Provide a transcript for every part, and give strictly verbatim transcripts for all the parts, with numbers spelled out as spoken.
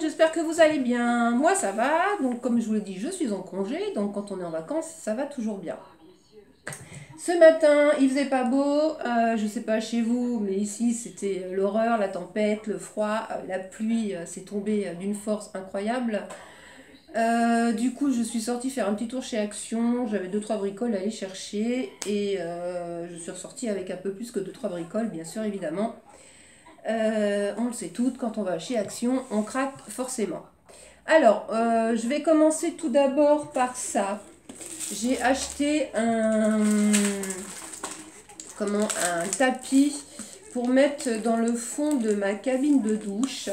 j'espère que vous allez bien. Moi ça va, donc comme je vous l'ai dit, je suis en congé, donc quand on est en vacances, ça va toujours bien. Ce matin, il faisait pas beau, euh, je sais pas chez vous, mais ici c'était l'horreur, la tempête, le froid, euh, la pluie, euh, c'est tombé euh, d'une force incroyable. Euh, du coup, je suis sortie faire un petit tour chez Action, j'avais deux trois bricoles à aller chercher et euh, je suis ressortie avec un peu plus que deux trois bricoles, bien sûr, évidemment. Euh, on le sait toutes, quand on va chez Action, on craque forcément. Alors, euh, je vais commencer tout d'abord par ça. J'ai acheté un, comment, un tapis pour mettre dans le fond de ma cabine de douche.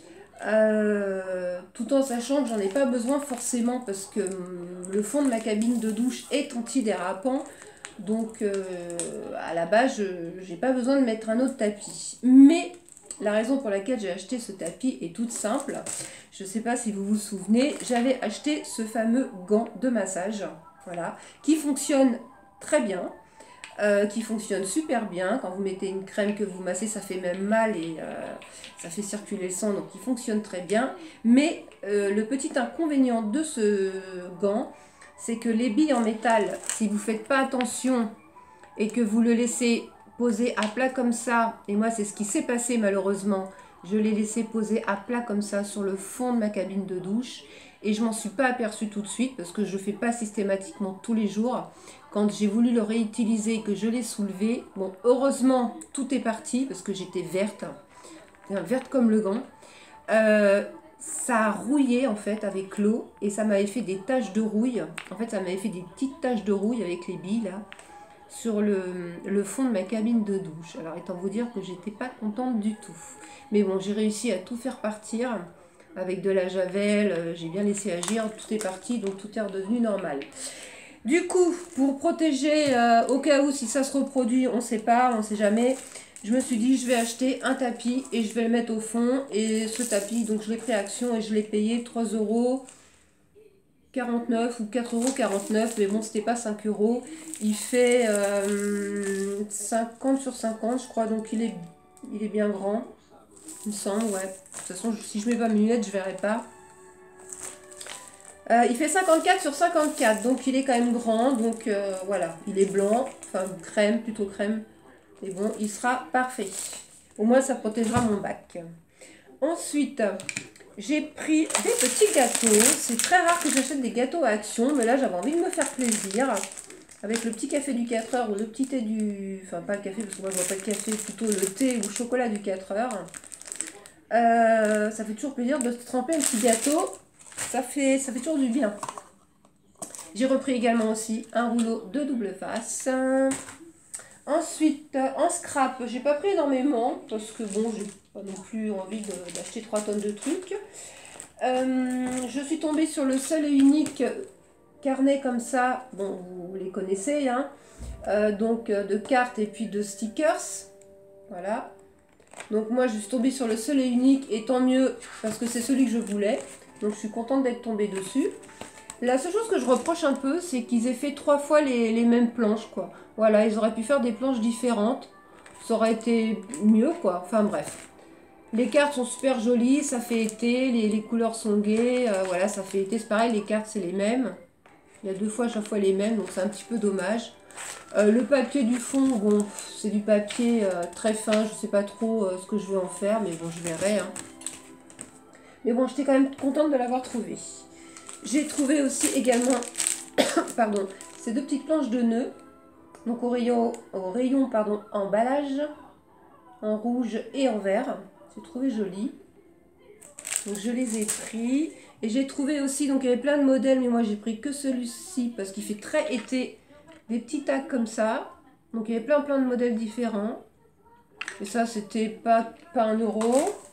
Euh, tout en sachant que j'en ai pas besoin forcément parce que hum, le fond de ma cabine de douche est antidérapant. Donc euh, à la base, je n'ai pas besoin de mettre un autre tapis. Mais la raison pour laquelle j'ai acheté ce tapis est toute simple. Je ne sais pas si vous vous souvenez, j'avais acheté ce fameux gant de massage, voilà, qui fonctionne très bien. Euh, qui fonctionne super bien. Quand vous mettez une crème que vous massez, ça fait même mal et euh, ça fait circuler le sang, donc il fonctionne très bien. Mais euh, le petit inconvénient de ce gant, c'est que les billes en métal, si vous ne faites pas attention et que vous le laissez poser à plat comme ça, et moi c'est ce qui s'est passé malheureusement, je l'ai laissé poser à plat comme ça sur le fond de ma cabine de douche, et je m'en suis pas aperçue tout de suite parce que je ne fais pas systématiquement tous les jours. Quand j'ai voulu le réutiliser et que je l'ai soulevé, bon, heureusement tout est parti parce que j'étais verte, verte comme le gant. Euh, ça a rouillé en fait avec l'eau et ça m'avait fait des taches de rouille. En fait, ça m'avait fait des petites taches de rouille avec les billes là sur le, le fond de ma cabine de douche. Alors, étant vous dire que j'étais pas contente du tout. Mais bon, j'ai réussi à tout faire partir avec de la javel. J'ai bien laissé agir, tout est parti, donc tout est redevenu normal. Du coup, pour protéger, euh, au cas où si ça se reproduit, on ne sait pas, on ne sait jamais, je me suis dit je vais acheter un tapis et je vais le mettre au fond. Et ce tapis, donc je l'ai pris à Action et je l'ai payé trois euros quarante-neuf ou quatre euros quarante-neuf, mais bon, c'était pas cinq euros. Il fait euh, cinquante sur cinquante, je crois, donc il est, il est bien grand, il me semble, ouais. De toute façon, si je mets pas mes lunettes, je verrai pas. Euh, il fait cinquante-quatre sur cinquante-quatre, donc il est quand même grand, donc euh, voilà, il est blanc, enfin crème, plutôt crème, et bon, il sera parfait. Au moins, ça protégera mon bac. Ensuite, j'ai pris des petits gâteaux. C'est très rare que j'achète des gâteaux à Action, mais là, j'avais envie de me faire plaisir. Avec le petit café du quatre heures ou le petit thé du... Enfin, pas le café, parce que moi, je vois pas le café, plutôt le thé ou le chocolat du quatre heures. Euh, ça fait toujours plaisir de se tremper un petit gâteau. Ça fait, ça fait toujours du bien. J'ai repris également aussi un rouleau de double face. Ensuite, en scrap, j'ai pas pris énormément parce que bon, j'ai pas non plus envie d'acheter trois tonnes de trucs. Euh, je suis tombée sur le seul et unique carnet comme ça. Bon, vous les connaissez, hein. Euh, donc de cartes et puis de stickers. Voilà. Donc moi, je suis tombée sur le seul et unique et tant mieux parce que c'est celui que je voulais. Donc je suis contente d'être tombée dessus. La seule chose que je reproche un peu, c'est qu'ils aient fait trois fois les, les mêmes planches, quoi. Voilà, ils auraient pu faire des planches différentes. Ça aurait été mieux, quoi. Enfin bref. Les cartes sont super jolies, ça fait été, les, les couleurs sont gaies. Euh, voilà, ça fait été, c'est pareil, les cartes c'est les mêmes. Il y a deux fois à chaque fois les mêmes, donc c'est un petit peu dommage. Euh, le papier du fond, bon, c'est du papier euh, très fin, je sais pas trop euh, ce que je vais en faire, mais bon, je verrai, hein. Mais bon, j'étais quand même contente de l'avoir trouvé. J'ai trouvé aussi également, pardon, ces deux petites planches de nœuds, donc au rayon, au rayon pardon, emballage, en rouge et en vert. J'ai trouvé joli. Donc je les ai pris. Et j'ai trouvé aussi, donc il y avait plein de modèles, mais moi j'ai pris que celui-ci parce qu'il fait très été. Des petits tags comme ça. Donc il y avait plein plein de modèles différents. Et ça, c'était pas, pas un euro.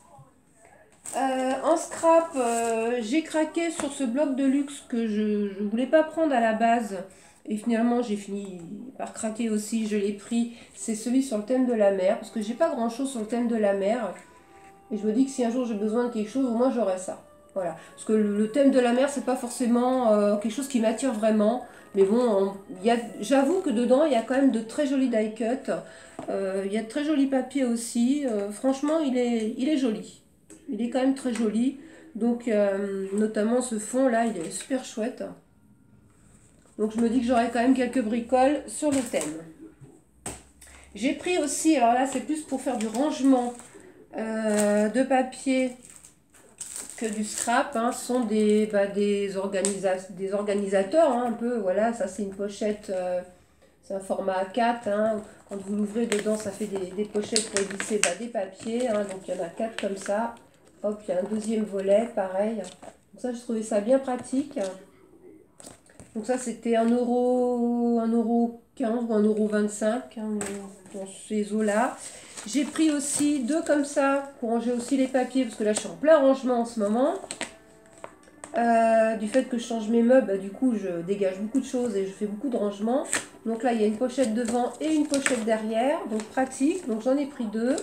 Euh, en scrap, euh, j'ai craqué sur ce bloc de luxe que je ne voulais pas prendre à la base. Et finalement, j'ai fini par craquer aussi. Je l'ai pris. C'est celui sur le thème de la mer. Parce que j'ai pas grand chose sur le thème de la mer. Et je me dis que si un jour j'ai besoin de quelque chose, au moins j'aurai ça. Voilà. Parce que le thème de la mer, c'est pas forcément euh, quelque chose qui m'attire vraiment. Mais bon, j'avoue que dedans, il y a quand même de très jolis die cuts. Euh, il y a de très jolis papiers aussi. Euh, franchement, il est, il est joli. Il est quand même très joli. Donc, euh, notamment ce fond là, il est super chouette. Donc, je me dis que j'aurai quand même quelques bricoles sur le thème. J'ai pris aussi, alors là, c'est plus pour faire du rangement euh, de papier que du scrap. Hein. Ce sont des, bah, des, organisa des organisateurs, hein, un peu. Voilà, ça, c'est une pochette, euh, c'est un format A quatre. Hein. Quand vous l'ouvrez dedans, ça fait des, des pochettes pour glisser bah, des papiers. Hein. Donc, il y en a quatre comme ça. Hop, il y a un deuxième volet, pareil. Donc ça, je trouvais ça bien pratique. Donc ça, c'était un euro, un euro quinze ou un euro vingt-cinq, hein, dans ces eaux-là. J'ai pris aussi deux comme ça, pour ranger aussi les papiers, parce que là, je suis en plein rangement en ce moment. Euh, du fait que je change mes meubles, bah, du coup, je dégage beaucoup de choses et je fais beaucoup de rangement. Donc là, il y a une pochette devant et une pochette derrière, donc pratique. Donc j'en ai pris deux.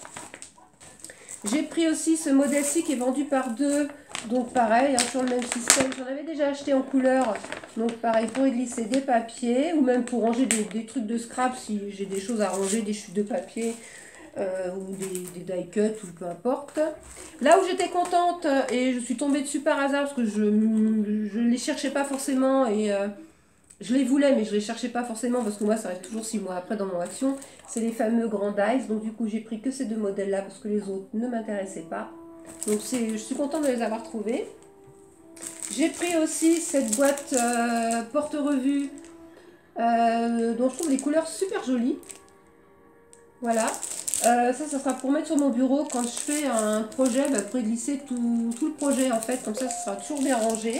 J'ai pris aussi ce modèle-ci qui est vendu par deux, donc pareil, hein, sur le même système. J'en avais déjà acheté en couleur, donc pareil, pour y glisser des papiers, ou même pour ranger des, des trucs de scrap, si j'ai des choses à ranger, des chutes de papier, euh, ou des, des die cuts, ou peu importe. Là où j'étais contente, et je suis tombée dessus par hasard, parce que je ne les cherchais pas forcément, et... Euh, je les voulais, mais je les cherchais pas forcément parce que moi, ça reste toujours six mois après dans mon action. C'est les fameux Grand Eyes. Donc, du coup, j'ai pris que ces deux modèles-là parce que les autres ne m'intéressaient pas. Donc, je suis contente de les avoir trouvés. J'ai pris aussi cette boîte euh, porte-revue euh, dont je trouve les couleurs super jolies. Voilà. Euh, ça, ça sera pour mettre sur mon bureau quand je fais un projet, bah, pour y glisser tout, tout le projet en fait. Comme ça, ça sera toujours bien rangé.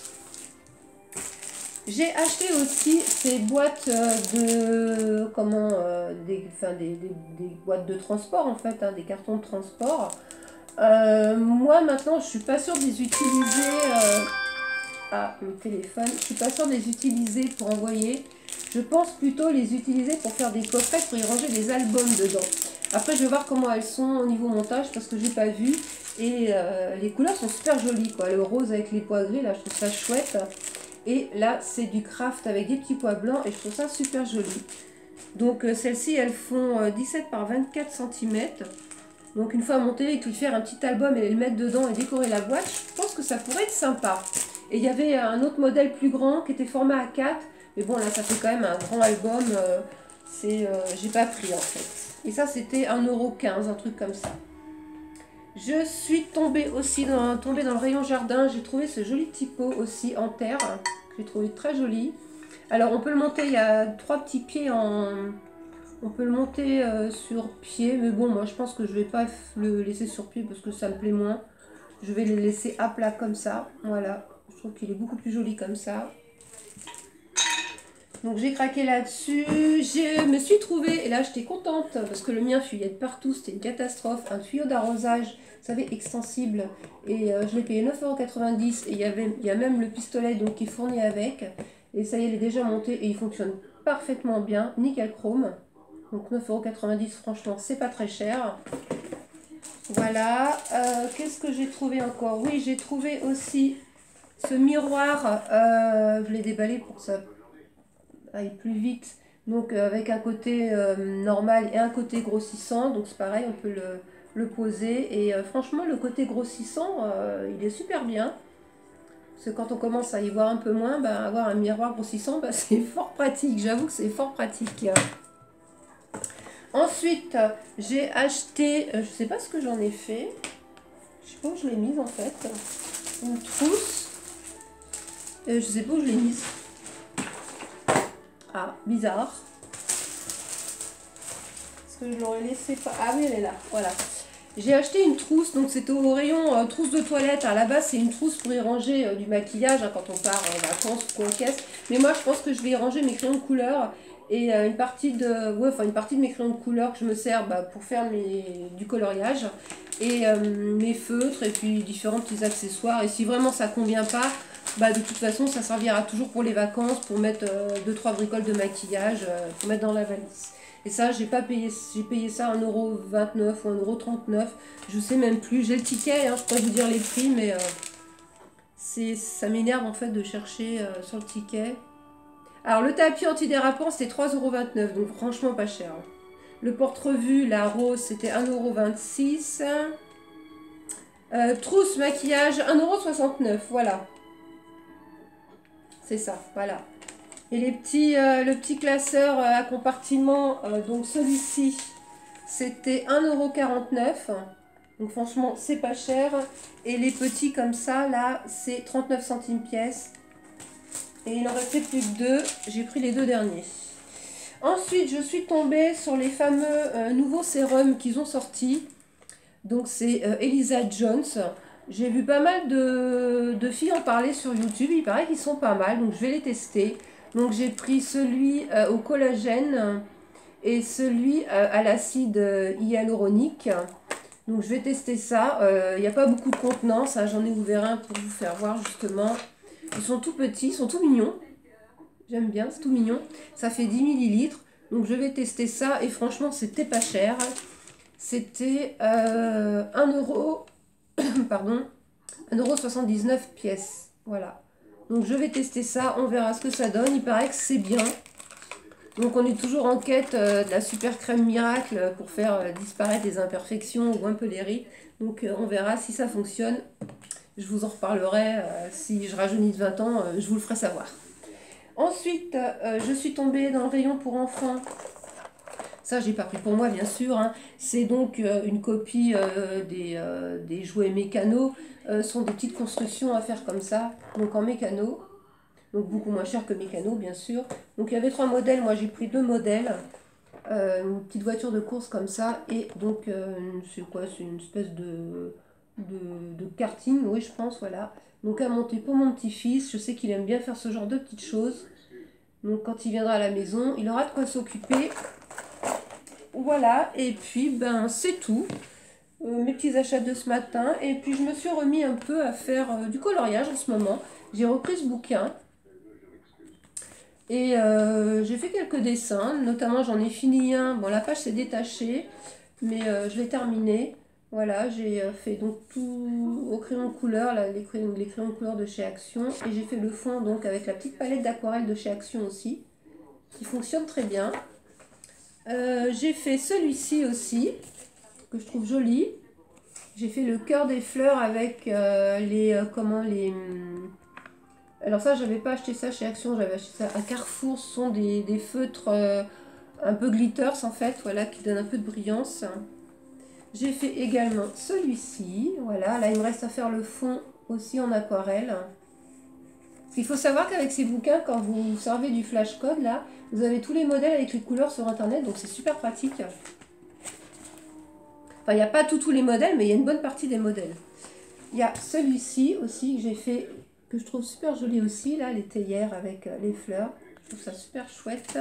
J'ai acheté aussi ces boîtes de comment euh, des, enfin des, des, des boîtes de transport en fait, hein, des cartons de transport. Euh, moi maintenant, je suis pas sûre de les utiliser. Euh... Ah, le téléphone. Je suis pas sûre de les utiliser pour envoyer. Je pense plutôt les utiliser pour faire des coffrets pour y ranger des albums dedans. Après, je vais voir comment elles sont au niveau montage parce que j'ai pas vu. Et euh, les couleurs sont super jolies quoi. Le rose avec les pois gris là, je trouve ça chouette. Et là, c'est du craft avec des petits pois blancs et je trouve ça super joli. Donc, euh, celles-ci, elles font euh, dix-sept par vingt-quatre centimètres. Donc, une fois montées, et tout faire un petit album et le mettre dedans et décorer la boîte, je pense que ça pourrait être sympa. Et il y avait un autre modèle plus grand qui était format A quatre. Mais bon, là, ça fait quand même un grand album. Euh, c'est, euh, j'ai pas pris en fait. Et ça, c'était un euro quinze, un truc comme ça. Je suis tombée aussi dans, tombée dans le rayon jardin. J'ai trouvé ce joli petit pot aussi en terre. Que j'ai trouvé très joli. Alors on peut le monter, il y a trois petits pieds en... On peut le monter euh, sur pied. Mais bon, moi je pense que je vais pas le laisser sur pied parce que ça me plaît moins. Je vais le laisser à plat comme ça. Voilà. Je trouve qu'il est beaucoup plus joli comme ça. Donc j'ai craqué là-dessus, je me suis trouvée, et là j'étais contente, parce que le mien fuyait de partout, c'était une catastrophe, un tuyau d'arrosage, vous savez, extensible, et euh, je l'ai payé neuf euros quatre-vingt-dix, et il y avait, il y a même le pistolet donc, qui est fourni avec, et ça y est, il est déjà monté, et il fonctionne parfaitement bien, nickel chrome, donc neuf euros quatre-vingt-dix, franchement, c'est pas très cher. Voilà, euh, qu'est-ce que j'ai trouvé encore? Oui, j'ai trouvé aussi ce miroir, euh, je l'ai déballé pour que ça aille plus vite, donc euh, avec un côté euh, normal et un côté grossissant, donc c'est pareil, on peut le, le poser, et euh, franchement le côté grossissant euh, il est super bien, parce que quand on commence à y voir un peu moins, bah, avoir un miroir grossissant, bah, c'est fort pratique, j'avoue que c'est fort pratique. Ensuite j'ai acheté, euh, je sais pas ce que j'en ai fait, je sais pas où je l'ai mise en fait, une trousse, euh, je sais pas où je l'ai mise. Ah, bizarre. Est-ce que je l'aurais laissé pas? Ah oui, elle est là, voilà. J'ai acheté une trousse, donc c'était au rayon euh, trousse de toilette. À la base, c'est une trousse pour y ranger euh, du maquillage hein, quand on part en vacances ou en caisse. Mais moi, je pense que je vais y ranger mes crayons de couleur et euh, une partie de, ouais, enfin une partie de mes crayons de couleur que je me sers bah, pour faire mes, du coloriage et euh, mes feutres et puis différents petits accessoires. Et si vraiment ça convient pas, bah, de toute façon, ça servira toujours pour les vacances, pour mettre deux trois bricoles de maquillage, euh, pour mettre dans la valise. Et ça, j'ai pas payé, j'ai payé ça un euro vingt-neuf ou un euro trente-neuf. Je sais même plus. J'ai le ticket, hein, je peux vous dire les prix, mais euh, c'est, ça m'énerve en fait de chercher euh, sur le ticket. Alors, le tapis antidérapant, c'était trois euros vingt-neuf, donc franchement pas cher. Le porte-revue, la rose, c'était un euro vingt-six. Euh, trousse maquillage, un euro soixante-neuf, voilà. C'est ça, voilà. Et les petits, euh, le petit classeur euh, à compartiment, euh, donc celui-ci, c'était un euro quarante-neuf. Donc franchement, c'est pas cher. Et les petits comme ça, là, c'est trente-neuf centimes pièce. Et il en restait plus que deux. J'ai pris les deux derniers. Ensuite, je suis tombée sur les fameux euh, nouveaux sérums qu'ils ont sortis. Donc c'est euh, Elisa Jones. J'ai vu pas mal de, de filles en parler sur YouTube. Il paraît qu'ils sont pas mal, donc je vais les tester. Donc j'ai pris celui euh, au collagène et celui euh, à l'acide hyaluronique. Donc je vais tester ça. Il n'y a pas beaucoup de contenance, hein. J'en ai ouvert un pour vous faire voir justement. Ils sont tout petits, ils sont tout mignons. J'aime bien, c'est tout mignon. Ça fait dix millilitres. Donc je vais tester ça et franchement c'était pas cher. C'était euh, un euro, pardon, un euro soixante-dix-neuf pièce. Voilà. Donc je vais tester ça, on verra ce que ça donne. Il paraît que c'est bien. Donc on est toujours en quête euh, de la super crème miracle pour faire euh, disparaître les imperfections ou un peu les rides. Donc euh, on verra si ça fonctionne. Je vous en reparlerai. Euh, si je rajeunis de vingt ans, euh, je vous le ferai savoir. Ensuite, euh, je suis tombée dans le rayon pour enfants. Ça, j'ai pas pris pour moi, bien sûr. Hein. C'est donc euh, une copie euh, des, euh, des jouets mécano. Euh, ce sont des petites constructions à faire comme ça, donc en mécano. Donc beaucoup moins cher que mécano, bien sûr. Donc il y avait trois modèles. Moi, j'ai pris deux modèles. Euh, une petite voiture de course comme ça. Et donc, euh, c'est quoi? C'est une espèce de, de, de karting, oui, je pense, voilà. Donc à monter pour mon petit-fils. Je sais qu'il aime bien faire ce genre de petites choses. Donc quand il viendra à la maison, il aura de quoi s'occuper. Voilà, et puis ben c'est tout. Euh, mes petits achats de ce matin. Et puis je me suis remis un peu à faire euh, du coloriage en ce moment. J'ai repris ce bouquin. Et euh, j'ai fait quelques dessins. Notamment j'en ai fini un. Bon, la page s'est détachée. Mais euh, je l'ai terminé. Voilà, j'ai euh, fait donc tout au crayon de couleur, là, les, crayons, les crayons de couleur de chez Action. Et j'ai fait le fond donc avec la petite palette d'aquarelle de chez Action aussi. Qui fonctionne très bien. Euh, j'ai fait celui-ci aussi, que je trouve joli. J'ai fait le cœur des fleurs avec euh, les... Euh, comment les... Alors ça, j'avais pas acheté ça chez Action, j'avais acheté ça à Carrefour. Ce sont des, des feutres euh, un peu glitters en fait, voilà, qui donnent un peu de brillance. J'ai fait également celui-ci, voilà. Là, il me reste à faire le fond aussi en aquarelle. Il faut savoir qu'avec ces bouquins, quand vous servez du flash code, là, vous avez tous les modèles avec les couleurs sur internet, donc c'est super pratique. Enfin, il n'y a pas tous tous les modèles, mais il y a une bonne partie des modèles. Il y a celui-ci aussi que j'ai fait, que je trouve super joli aussi, là, les théières avec les fleurs. Je trouve ça super chouette.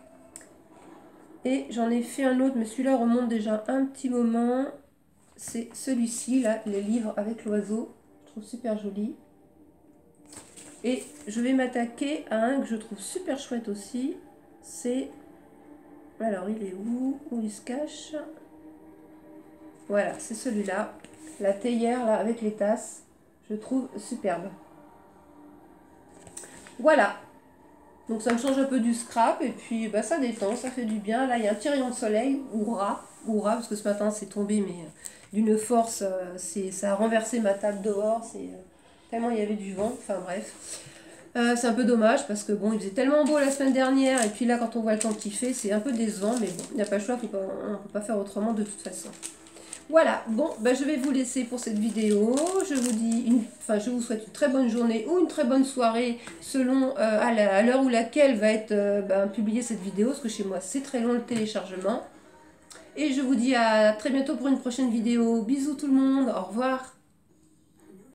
Et j'en ai fait un autre, mais celui-là remonte déjà un petit moment. C'est celui-ci, là, les livres avec l'oiseau. Je trouve super joli. Et je vais m'attaquer à un que je trouve super chouette aussi. C'est... Alors, il est où? Où il se cache? Voilà, c'est celui-là. La théière, là, avec les tasses. Je trouve superbe. Voilà. Donc, ça me change un peu du scrap. Et puis, bah, ça détend, ça fait du bien. Là, il y a un petit rayon de soleil. Hurrah. Hurrah, parce que ce matin, c'est tombé, mais d'une force. Euh, c'est, ça a renversé ma table dehors. C'est... Euh, tellement il y avait du vent, enfin bref. Euh, c'est un peu dommage parce que bon, il faisait tellement beau la semaine dernière et puis là quand on voit le temps qu'il fait, c'est un peu décevant, mais bon, il n'y a pas le choix, faut pas, on ne peut pas faire autrement de toute façon. Voilà, bon, ben, je vais vous laisser pour cette vidéo. Je vous dis, une, enfin, je vous souhaite une très bonne journée ou une très bonne soirée selon euh, à l'heure où laquelle va être euh, ben, publiée cette vidéo, parce que chez moi c'est très long le téléchargement. Et je vous dis à très bientôt pour une prochaine vidéo. Bisous tout le monde, au revoir.